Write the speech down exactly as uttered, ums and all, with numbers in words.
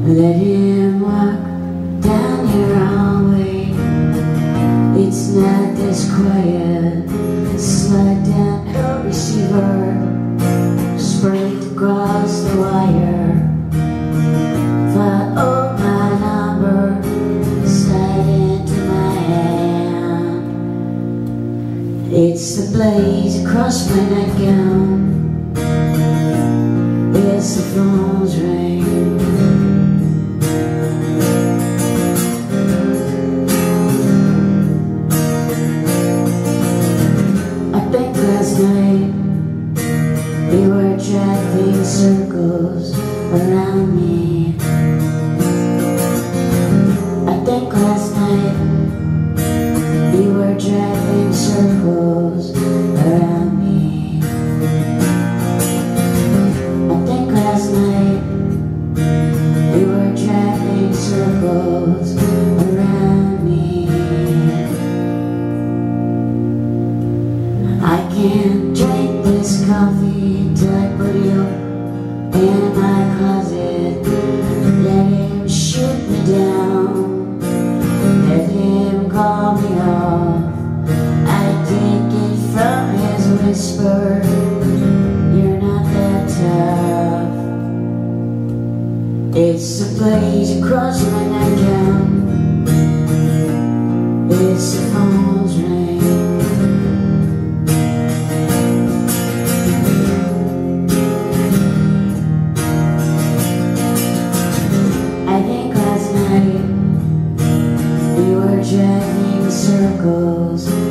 Let him walk down your hallway. It's not this quiet. Slide down the receiver, sprint across the wire. Follow my number, slide into my hand. It's the blaze across my nightgown. It's the phone's ring. Last night we were driving circles around me. I think last night we were driving circles around me. I think last night we were driving circles around me. I can't drink this coffee till I put you in my closet. Let him shoot me down, let him call me off. I take it from his whisper, you're not that tough. It's the blaze across my nightgown. It's the phone's ring. We were driving circles